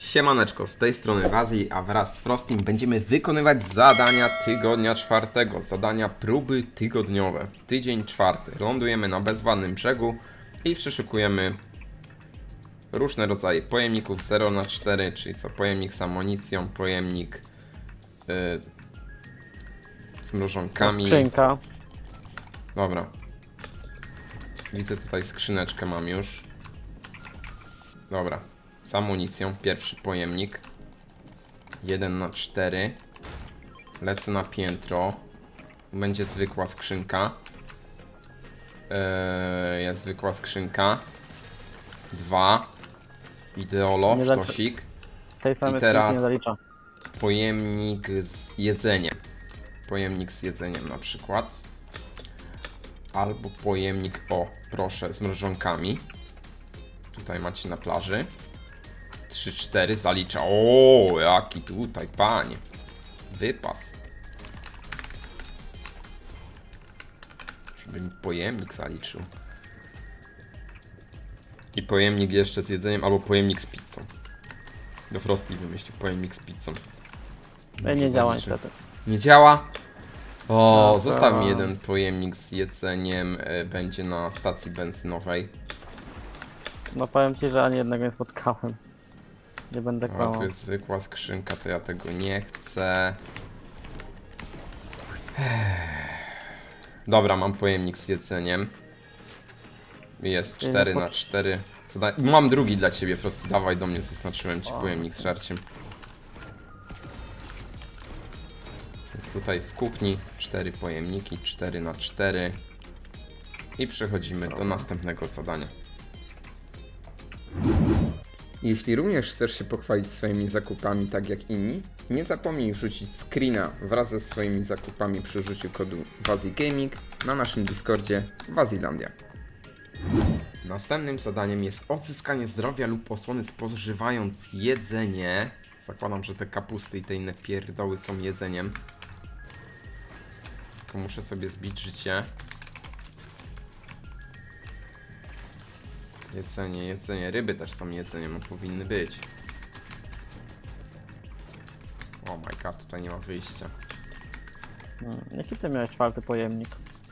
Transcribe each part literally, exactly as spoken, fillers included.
Siemaneczko, z tej strony Wazji, a wraz z Frostim będziemy wykonywać zadania tygodnia czwartego. Zadania próby tygodniowe. Tydzień czwarty. Lądujemy na bezwładnym brzegu i przeszukujemy różne rodzaje pojemników zero na cztery, czyli co pojemnik z amunicją, pojemnik yy, z mrożonkami. Skrzynka. Dobra. Widzę tutaj skrzyneczkę mam już. Dobra. Z amunicją, pierwszy pojemnik jeden na cztery. Lecę na piętro. Będzie zwykła skrzynka. Eee, jest zwykła skrzynka. Dwa. Ideolo, sztosik. I teraz nie zalicza. pojemnik z jedzeniem. Pojemnik z jedzeniem na przykład. Albo pojemnik, o proszę, z mrożonkami. Tutaj macie na plaży. trzy cztery zalicza. O, jaki tutaj, panie. Wypas. Żeby mi pojemnik zaliczył. I pojemnik jeszcze z jedzeniem, albo pojemnik z pizzą. Do Frosty wymyślił pojemnik z pizzą. Nie, nie działa niestety. Nie działa? O, No, zostaw to... mi jeden pojemnik z jedzeniem. y, Będzie na stacji benzynowej. No powiem ci, że ani jednego nie spotkałem. Nie będę A kłamał. tu jest zwykła skrzynka, to ja tego nie chcę. Dobra, mam pojemnik z jedzeniem. Jest cztery na cztery. Co da... Mam drugi dla ciebie, Frosty. Dawaj do mnie, zaznaczyłem ci pojemnik z żarciem. Jest tutaj w kuchni cztery pojemniki, cztery na cztery. I przechodzimy do następnego zadania. Jeśli również chcesz się pochwalić swoimi zakupami tak jak inni, nie zapomnij wrzucić screena wraz ze swoimi zakupami przy użyciu kodu WazjiGaming na naszym Discordzie Wazilandia. Następnym zadaniem jest odzyskanie zdrowia lub osłony spożywając jedzenie. Zakładam, że te kapusty i te inne pierdoły są jedzeniem. Tylko muszę sobie zbić życie. Jedzenie, jedzenie. Ryby też są jedzeniem, no powinny być. Oh my god, tutaj nie ma wyjścia. Hmm, jaki ty miałeś czwarty pojemnik?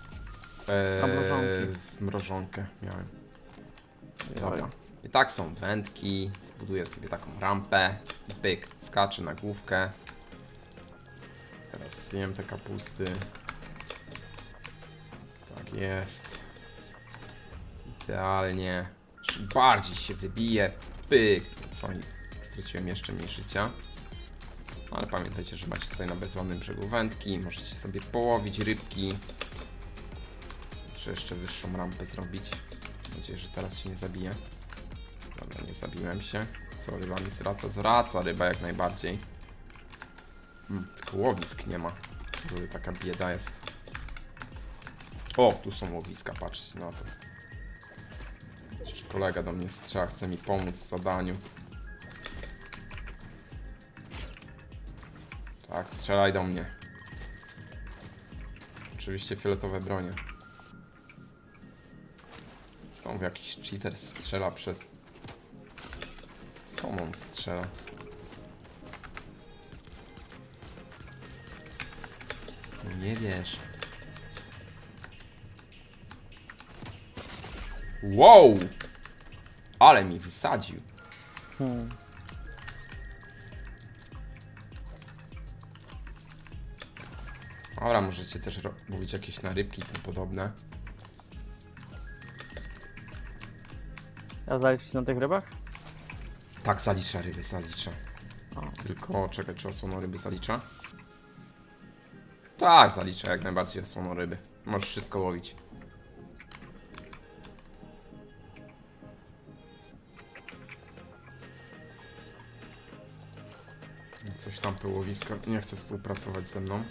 Eee, mrożonkę miałem. Dobra. I tak są wędki. Zbuduję sobie taką rampę. Pyk, skaczę na główkę. Teraz zjem te kapusty. Tak jest. Idealnie. Bardziej się wybije. Pyk. Co? Straciłem jeszcze mniej życia. Ale pamiętajcie, że macie tutaj na bezładnym brzegu wędki. Możecie sobie połowić rybki. Muszę jeszcze wyższą rampę zrobić. Mam nadzieję, że teraz się nie zabiję. Dobra, nie zabiłem się. Co, ryba mi zwraca? Zwraca ryba jak najbardziej. Hmm, tylko łowisk nie ma. Tutaj taka bieda jest. O, tu są łowiska, patrzcie na to. Przecież kolega do mnie strzela, chce mi pomóc w zadaniu. Tak, strzelaj do mnie. Oczywiście fioletowe bronie. Znowu jakiś cheater strzela przez... Co on strzela? No nie wiesz. Wow! Ale mi wysadził. Hmm. Dobra, możecie też mówić jakieś narybki i tym podobne. A zaliczyć na tych rybach? Tak, zalicza ryby, zalicza. O. Tylko czekaj, czy osłoną ryby zalicza? Tak, zalicza jak najbardziej osłoną ryby. Możesz wszystko łowić. Coś tam to łowisko nie chce współpracować ze mną.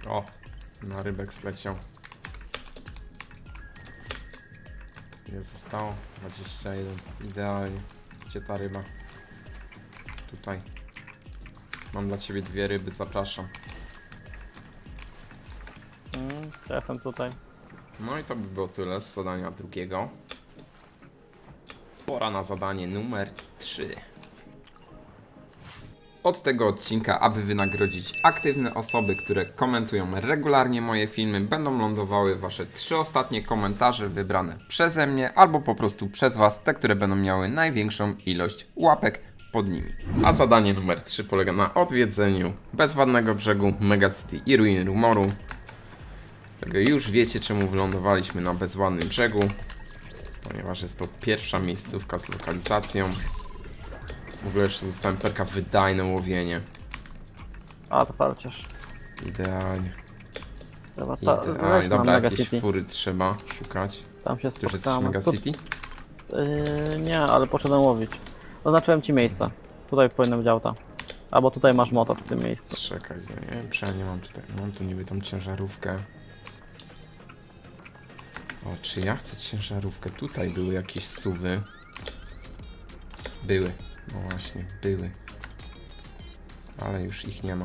O, na rybek zleciał. Ile zostało? dwadzieścia jeden. Idealnie. Gdzie ta ryba? Tutaj. Mam dla ciebie dwie ryby, zapraszam. Mm, ja jestem tutaj. No i to by było tyle z zadania drugiego. Pora na zadanie numer trzy. Od tego odcinka, aby wynagrodzić aktywne osoby, które komentują regularnie moje filmy, będą lądowały wasze trzy ostatnie komentarze wybrane przeze mnie albo po prostu przez was, te, które będą miały największą ilość łapek pod nimi. A zadanie numer trzy polega na odwiedzeniu bezwadnego brzegu, Megacity i ruin Rumoru. Tego już wiecie, czemu wylądowaliśmy na bezładnym brzegu, ponieważ jest to pierwsza miejscówka z lokalizacją. W ogóle jeszcze dostałem perka wydajne łowienie. A, to parciarz. Idealnie. Dobra, Idealnie. Dobra, jakieś fury trzeba szukać. Tam się Ty już jesteś w spotkamy. Megacity? Yy, nie, ale poszedłem łowić. Oznaczyłem ci miejsce. Tutaj powinno być auta. Albo tutaj masz motor w tym miejscu. Czekaj, nie wiem, czy ja nie mam tutaj. Mam tu niby tą ciężarówkę. O, czy ja chcę ciężarówkę? Tutaj były jakieś suwy. Były. No właśnie, były. Ale już ich nie ma.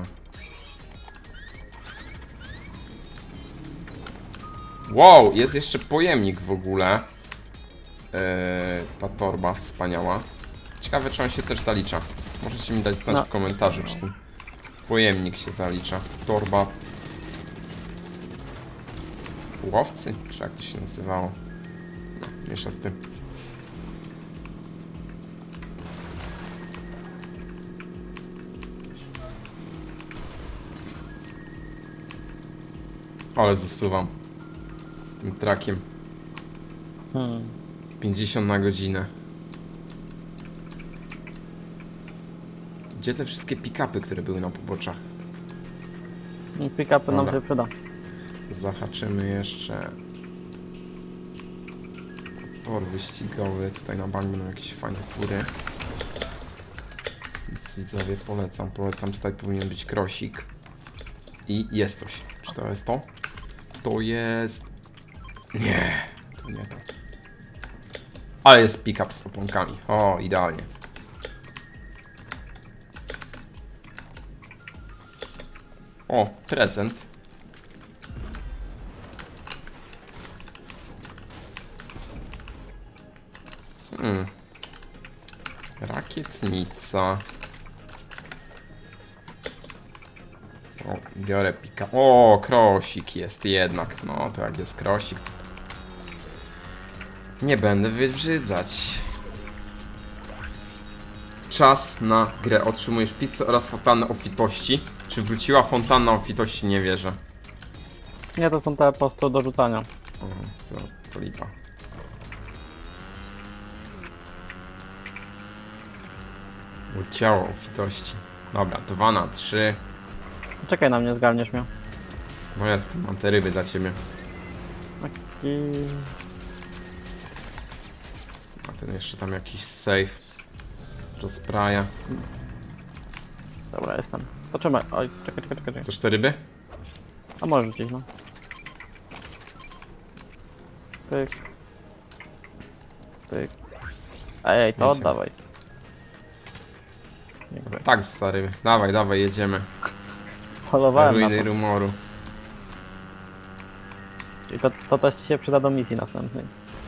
Wow, jest jeszcze pojemnik w ogóle. Eee, ta torba wspaniała. Ciekawe, czy on się też zalicza. Możecie mi dać znać No. w komentarzu, czy ten pojemnik się zalicza. Torba. Łowcy? Czy jak to się nazywało? No, miesza z tym. Ale zasuwam tym trakiem. Hmm. pięćdziesiąt na godzinę. Gdzie te wszystkie pick-upy, które były na poboczach? Pick-upy nam Dobra. się przyda. Zahaczymy jeszcze tor wyścigowy. Tutaj na bank będą jakieś fajne fury. Więc widzowie, polecam, polecam. Tutaj powinien być krosik. I jest coś. Czy to jest to? To jest... Nie, to nie to. Ale jest pick-up z oponkami. O, idealnie. O, prezent. Hmm. Rakietnica. O, biorę pika. O, krosik jest jednak. No, to jak jest krosik. Nie będę wybrzydzać. Czas na grę. Otrzymujesz pizzę oraz fontannę obfitości. Czy wróciła fontanna obfitości? Nie wierzę. Nie, to są te po prostu do rzucania. O, to, to lipa. Ciało obfitości. Dobra, dwa na trzy. Czekaj na mnie, zgarniesz mnie. No jest, mam te ryby dla ciebie. I... A ten jeszcze tam jakiś save. Rozpraja. Dobra, jestem. To trzymaj. Oj, czekaj, czekaj, czekaj. Chcesz te ryby? A możesz rzucić, no. Pyk. Pyk. Ej, to Wiecie. oddawaj. Dziękuję. Tak, stary. Dawaj, dawaj, jedziemy. Polowałem na Ruiny to. Rumoru. I to, to też ci się przyda do misji następnej.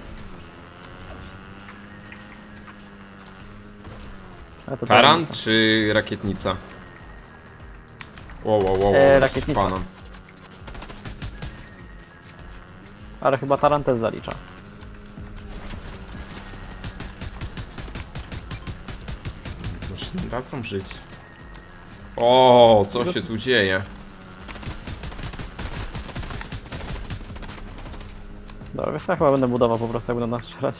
A to Taran to- czy rakietnica? Wow, wow, wow, Eee, wow, rakietnica. pana. Ale chyba taran też zalicza. Już nie dadzą żyć. O, co się tu dzieje? Dobra, wiesz, ja chyba będę budował po prostu, jak będą nas strzelać.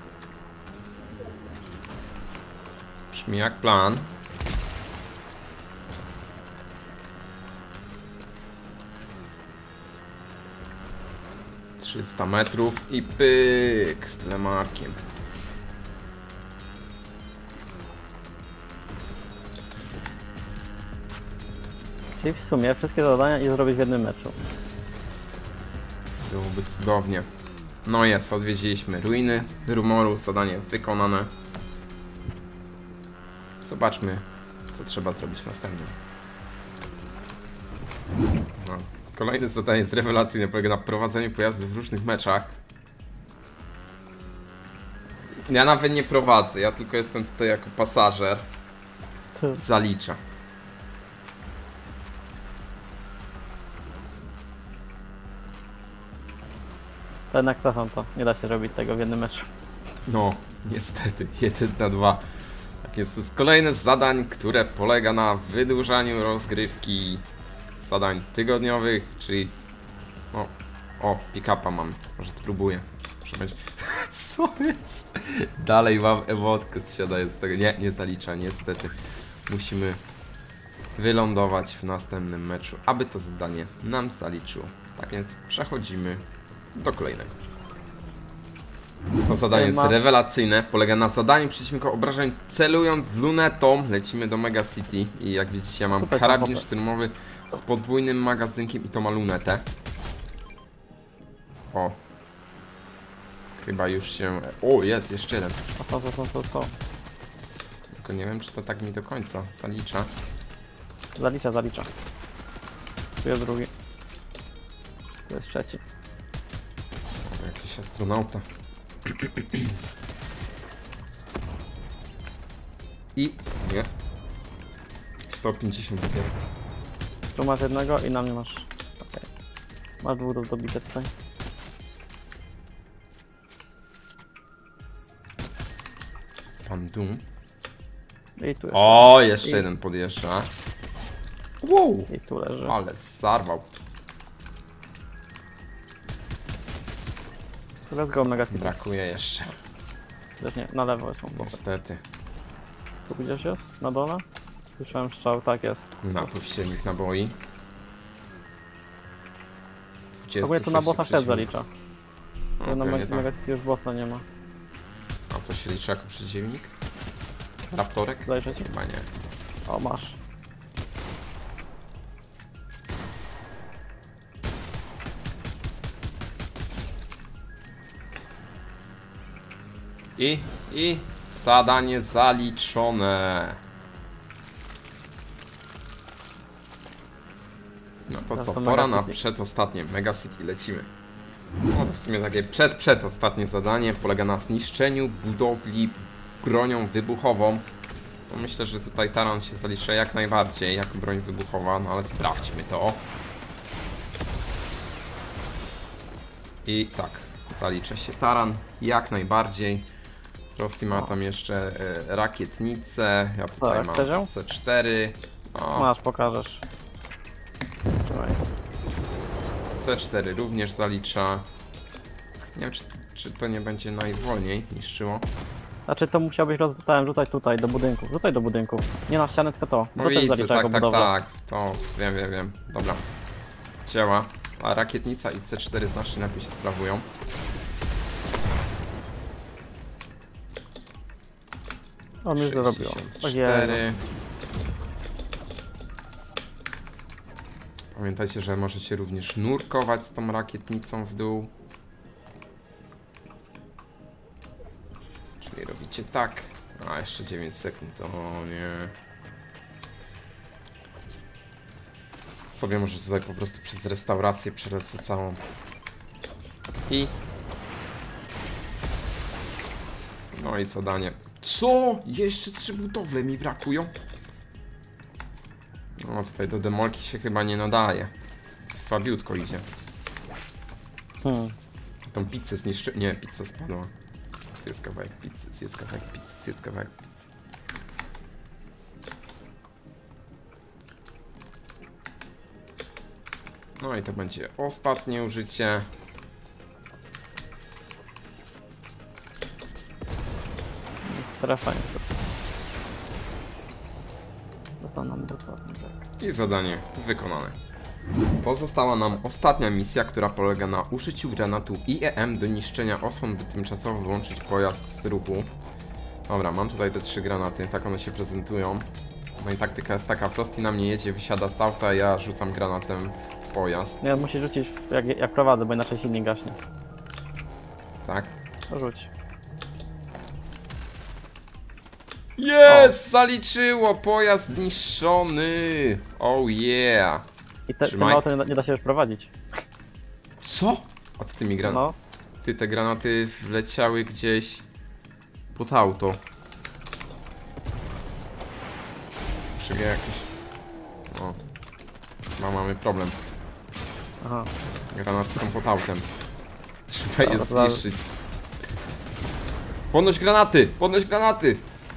Brzmi jak plan. trzysta metrów i pyk z telemarkiem. Czyli w sumie wszystkie zadania i zrobić w jednym meczu. Byłoby cudownie. No jest, odwiedziliśmy ruiny Rumoru, zadanie wykonane. Zobaczmy, co trzeba zrobić w następnym. No. Kolejne zadanie jest rewelacyjne, polega na prowadzeniu pojazdów w różnych meczach. Ja nawet nie prowadzę, ja tylko jestem tutaj jako pasażer. Ty. Zaliczę. To jednak cofam to. Nie da się robić tego w jednym meczu. No, niestety, jeden na dwa. Tak jest, to jest kolejne z zadań, które polega na wydłużaniu rozgrywki zadań tygodniowych, czyli... O, o, pick-upa mam, może spróbuję. Muszę być... Co jest? Dalej mam emotkę zsiadaję z tego. Nie, nie zalicza, niestety. Musimy wylądować w następnym meczu, aby to zadanie nam zaliczyło. Tak więc przechodzimy do kolejnego. To zadanie jest rewelacyjne, polega na zadaniu przeciwnika obrażeń celując lunetą. Lecimy do Mega City i jak widzicie ja mam Super, karabin super. szturmowy z podwójnym magazynkiem i to ma lunetę. O. Chyba już się... O, jest, jeszcze jeden. A co, co, co, co, co? Tylko nie wiem, czy to tak mi do końca zalicza. Zalicza, zalicza. Tu jest drugi. Tu jest trzeci. O, jakiś astronauta. I... nie. sto pięćdziesiąt dopiero. Tu masz jednego i na mnie masz. Okay. Masz dwóch do dobicia tutaj. Pan Doom. I tu jest. O, jeszcze I... jeden podjeżdża. Wow, I tu leży. ale zarwał. Let's go Mega City. Brakuje jeszcze. Też nie, na lewo jest on. Niestety. Tu gdzieś jest? Na dole? Słyszałem strzał, tak jest. Na tu ściennik naboi. W ogóle to na bossa też zalicza. O, Na pewnie Mega tak. Mega City już bossa nie ma. A to się liczy jako przeciwnik? Raptorek? Zajrzę ci. Chyba nie. O, masz. I, i zadanie zaliczone. No to Teraz co, to pora Mega na City. przedostatnie. Mega City, lecimy. No to w sumie takie przed, przedostatnie zadanie polega na zniszczeniu budowli bronią wybuchową. No myślę, że tutaj taran się zaliczy jak najbardziej jako broń wybuchowa, no ale sprawdźmy to. I tak, zaliczę się taran jak najbardziej. Frosty ma tam jeszcze e, rakietnicę, ja tutaj Tak, mam chcesz ją? C cztery. O, Masz, pokażesz. Trzymaj. C cztery również zalicza. Nie wiem, czy, czy to nie będzie najwolniej niszczyło. Znaczy to musiałbyś rozrzucać rzucać tutaj do budynków. Rzucaj do budynków. Nie na ścianę, tylko to. No To też widzę, zalicza tak, jako tak, budowlę. tak, to wiem, wiem, wiem. Dobra. Działa. A rakietnica i C cztery znacznie lepiej się sprawują. O, mi już zrobiło. sześćdziesiąt Ojej. cztery. Pamiętajcie, że możecie również nurkować z tą rakietnicą w dół. Czyli robicie tak. A, jeszcze dziewięć sekund. O nie. Sobie może tutaj po prostu przez restaurację przelecę całą. I... No i zadanie. Co? Jeszcze trzy budowle mi brakują? No tutaj do demolki się chyba nie nadaje. Słabiutko idzie. Hmm. Tą pizzę zniszczy... Nie, pizza spadła. Zjedz kawałek pizzy, zjedz kawałek pizzy, zjedz kawałek pizzy. No i to będzie ostatnie użycie. Strefa niestety. Zostaną nam dokładnie tak. I zadanie wykonane. Pozostała nam ostatnia misja, która polega na użyciu granatu I E M do niszczenia osłon, by tymczasowo wyłączyć pojazd z ruchu. Dobra, mam tutaj te trzy granaty, tak one się prezentują. No i taktyka jest taka, Frosty na mnie jedzie, wysiada z auta, ja rzucam granatem w pojazd. Nie, musisz rzucić jak, jak prowadzę, bo inaczej silnik gaśnie. Tak? To rzuć. Jest! Zaliczyło! Pojazd zniszczony! Oh yeah! I te, tym Trzymaj. autem nie da, nie da się już prowadzić. Co? A co tymi granatami? No, Ty, te granaty wleciały gdzieś pod auto. Przyjmie jakiś... O. Chyba mamy problem. aha. Granaty są pod autem. Trzeba je Dobra, to zniszczyć. Podnoś granaty! Podnoś granaty!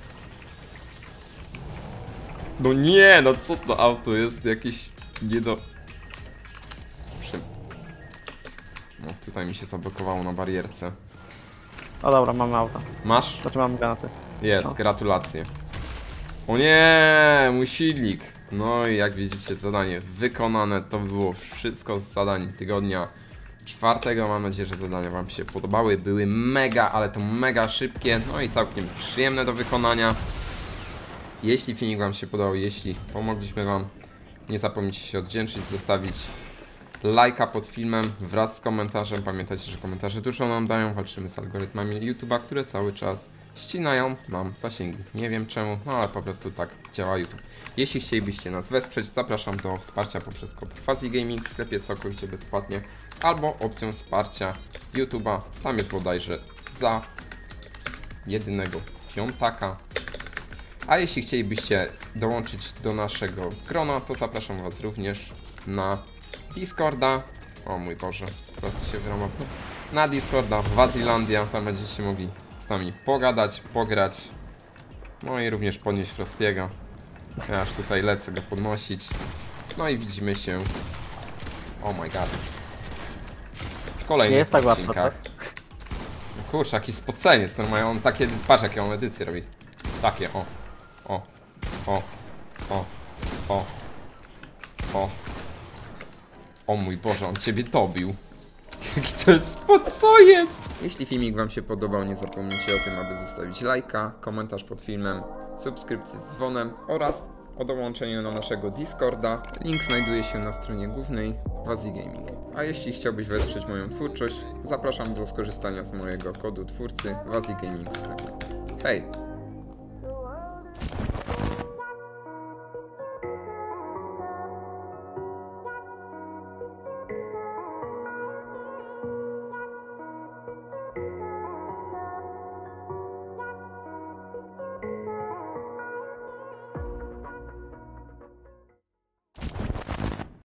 No nie, no co to auto jest jakieś nie do... Przy... No tutaj mi się zablokowało na barierce. O dobra, mamy auta. Masz? Znaczy mamy granaty. Jest, No. gratulacje. O nie, mój silnik. No i jak widzicie, zadanie wykonane. To było wszystko z zadań tygodnia czwartego. Mam nadzieję, że zadania wam się podobały. Były mega, ale to mega szybkie. No i całkiem przyjemne do wykonania. Jeśli filmik wam się podobał, jeśli pomogliśmy wam, nie zapomnijcie się odwdzięczyć, zostawić lajka pod filmem wraz z komentarzem. Pamiętajcie, że komentarze dużo nam dają. Walczymy z algorytmami YouTube'a, które cały czas ścinają nam zasięgi. Nie wiem czemu, no ale po prostu tak działa YouTube. Jeśli chcielibyście nas wesprzeć, zapraszam do wsparcia poprzez kod FazziGaming w sklepie całkowicie bezpłatnie, albo opcją wsparcia YouTube'a. Tam jest bodajże za jedynego piątaka. A jeśli chcielibyście dołączyć do naszego grona, to zapraszam was również na Discorda. O mój Boże, po prostu się wyrąbał. Na Discorda Wazilandia, tam będziecie mogli z nami pogadać, pograć. No i również podnieść Frostiego. Ja aż tutaj lecę go podnosić. No i widzimy się, oh my god, w kolejnych Nie jest tak łatwo, odcinkach. No kurczę, jaki spoceniec, normalnie on takie, patrz jakie on edycje robi. Takie, o, o, o, o, o, o. O mój Boże, on ciebie dobił. Jaki to jest, po co jest? Jeśli filmik wam się podobał, nie zapomnijcie o tym, aby zostawić lajka, komentarz pod filmem, subskrypcję z dzwonem oraz o dołączeniu do naszego Discorda. Link znajduje się na stronie głównej FazziGaming. A jeśli chciałbyś wesprzeć moją twórczość, zapraszam do skorzystania z mojego kodu twórcy FazziGaming w sklepie. Hej!